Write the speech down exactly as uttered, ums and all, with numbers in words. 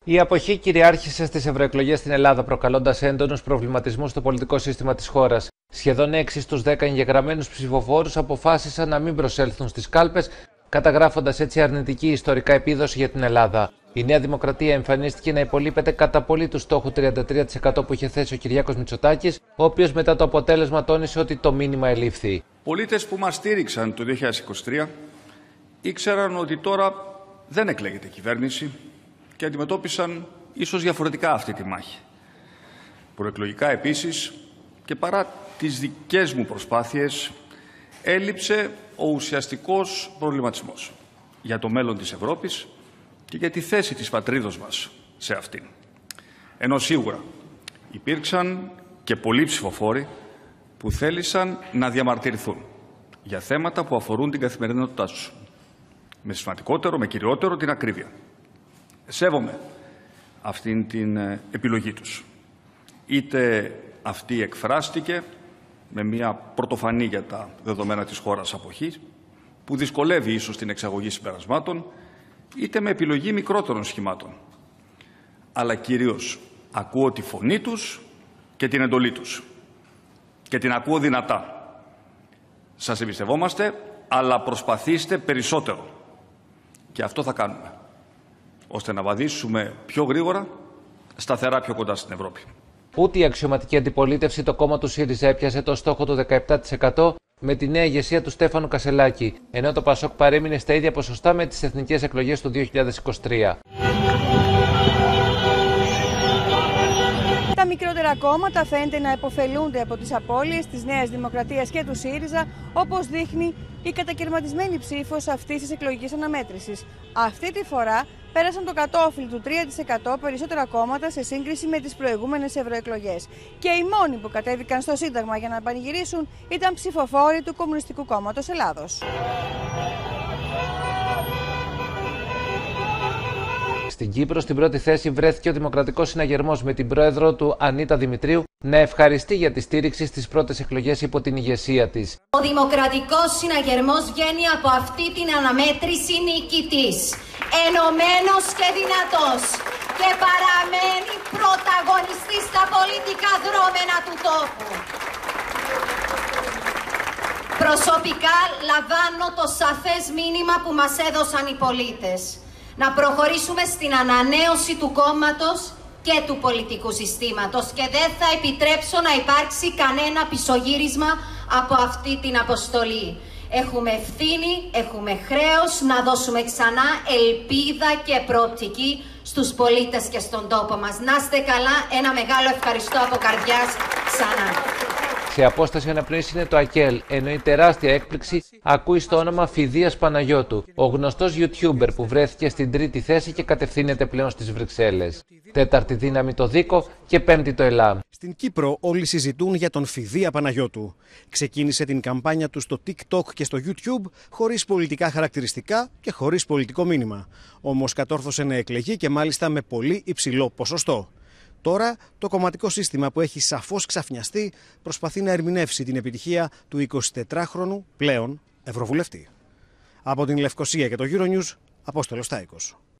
Η αποχή κυριάρχησε στις ευρωεκλογές στην Ελλάδα, προκαλώντας έντονους προβληματισμούς στο πολιτικό σύστημα της χώρας. Σχεδόν έξι στους δέκα εγγεγραμμένους ψηφοφόρους αποφάσισαν να μην προσέλθουν στις κάλπες, καταγράφοντας έτσι αρνητική ιστορικά επίδοση για την Ελλάδα. Η Νέα Δημοκρατία εμφανίστηκε να υπολείπεται κατά πολύ του στόχου τριάντα τρία τοις εκατό που είχε θέσει ο Κυριάκος Μητσοτάκης, ο οποίος μετά το αποτέλεσμα τόνισε ότι το μήνυμα ελήφθη. Πολίτες που μας στήριξαν το δύο χιλιάδες είκοσι τρία ήξεραν ότι τώρα δεν εκλέγεται κυβέρνηση και αντιμετώπισαν ίσως διαφορετικά αυτή τη μάχη. Προεκλογικά επίσης, και παρά τις δικές μου προσπάθειες, έλειψε ο ουσιαστικός προβληματισμός για το μέλλον της Ευρώπης και για τη θέση της πατρίδος μας σε αυτήν. Ενώ σίγουρα υπήρξαν και πολλοί ψηφοφόροι που θέλησαν να διαμαρτυρηθούν για θέματα που αφορούν την καθημερινότητά τους. Με σημαντικότερο, με κυριότερο την ακρίβεια. Σέβομαι αυτήν την επιλογή τους. Είτε αυτή εκφράστηκε με μια πρωτοφανή για τα δεδομένα της χώρας αποχή, που δυσκολεύει ίσως την εξαγωγή συμπερασμάτων, είτε με επιλογή μικρότερων σχημάτων. Αλλά κυρίως ακούω τη φωνή τους και την εντολή τους. Και την ακούω δυνατά. Σας εμπιστευόμαστε, αλλά προσπαθήστε περισσότερο. Και αυτό θα κάνουμε, ώστε να βαδίσουμε πιο γρήγορα, σταθερά πιο κοντά στην Ευρώπη. Ούτε η αξιωματική αντιπολίτευση, το κόμμα του ΣΥΡΙΖΑ, έπιασε το στόχο του δεκαεπτά τοις εκατό με τη νέα ηγεσία του Στέφανου Κασελάκη, ενώ το ΠΑΣΟΚ παρέμεινε στα ίδια ποσοστά με τις εθνικές εκλογές του δύο χιλιάδες είκοσι τρία. Τα μικρότερα κόμματα φαίνεται να επωφελούνται από τις απώλειες της Νέας Δημοκρατίας και του ΣΥΡΙΖΑ, όπως δείχνει η κατακαιρματισμένη ψήφος αυτής της εκλογικής αναμέτρησης. Αυτή τη φορά πέρασαν το κατόφλι του τρία τοις εκατό περισσότερα κόμματα σε σύγκριση με τις προηγούμενες ευρωεκλογές. Και οι μόνοι που κατέβηκαν στο Σύνταγμα για να πανηγυρίσουν ήταν ψηφοφόροι του Κομμουνιστικού Κόμματος Ελλάδος. Στην Κύπρο, στην πρώτη θέση βρέθηκε ο Δημοκρατικός Συναγερμός, με την πρόεδρο του Ανίτα Δημητρίου να ευχαριστεί για τη στήριξη στις πρώτες εκλογές υπό την ηγεσία της. Ο Δημοκρατικός Συναγερμός βγαίνει από αυτή την αναμέτρηση νικητής, ενωμένος και δυνατός, και παραμένει πρωταγωνιστής στα πολιτικά δρόμενα του τόπου. Προσωπικά λαμβάνω το σαφές μήνυμα που μας έδωσαν οι πολίτες. Να προχωρήσουμε στην ανανέωση του κόμματος και του πολιτικού συστήματος και δεν θα επιτρέψω να υπάρξει κανένα πισωγύρισμα από αυτή την αποστολή. Έχουμε ευθύνη, έχουμε χρέος να δώσουμε ξανά ελπίδα και προοπτική στους πολίτες και στον τόπο μας. Να είστε καλά, ένα μεγάλο ευχαριστώ από καρδιάς ξανά. Σε απόσταση αναπνοής είναι το ΑΚΕΛ, ενώ η τεράστια έκπληξη ακούει στο όνομα Φιδίας Παναγιώτου, ο γνωστός YouTuber που βρέθηκε στην τρίτη θέση και κατευθύνεται πλέον στις Βρυξέλλες. Τέταρτη δύναμη το Δίκο και πέμπτη το ΕΛΑΜ. Στην Κύπρο όλοι συζητούν για τον Φιδία Παναγιώτου. Ξεκίνησε την καμπάνια του στο TikTok και στο YouTube χωρίς πολιτικά χαρακτηριστικά και χωρίς πολιτικό μήνυμα. Όμως κατόρθωσε να εκλεγεί και μάλιστα με πολύ υψηλό ποσοστό. Τώρα το κομματικό σύστημα που έχει σαφώς ξαφνιαστεί προσπαθεί να ερμηνεύσει την επιτυχία του εικοσιτετράχρονου πλέον Ευρωβουλευτή. Από την Λευκοσία και το Euronews, Απόστολος Τάικος.